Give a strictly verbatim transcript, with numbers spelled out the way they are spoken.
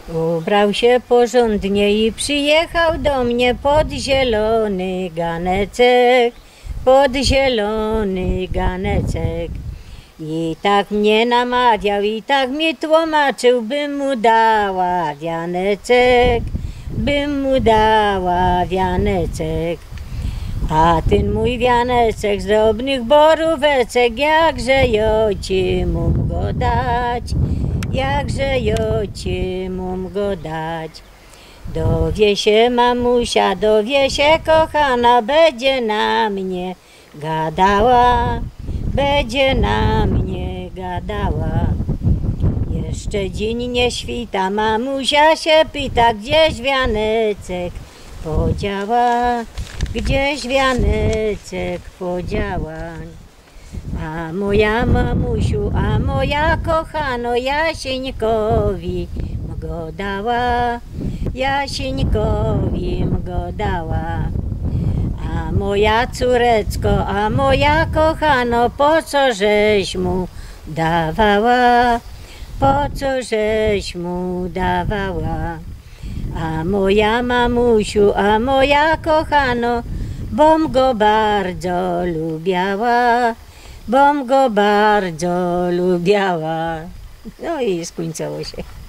Ubrał się porządnie i przyjechał do mnie pod zielony ganecek, pod zielony ganecek. I tak mnie namawiał, i tak mi tłumaczył, bym mu dała wianecek, bym mu dała wianecek. A ten mój wianecek z drobnych boróweczek, jakże jo ci mum go dać, jakże jo ci mum go dać. Dowie się mamusia, dowie się kochana, będzie na mnie gadała, będzie na mnie gadała. Jeszcze dzień nie świta, mamusia się pyta, gdzieś wianecek podziała, gdzieś wianecek podziała. A moja mamusiu, a moja kochano, Jasieńkowi go dała, Jasieńkowi go dała. A moja córeczko, a moja kochano, po co żeś mu dawała, po co żeś mu dawała. A moja mamusiu, a moja kochano, bom go bardzo lubiała, bom go bardzo lubiała. No i skończyło się.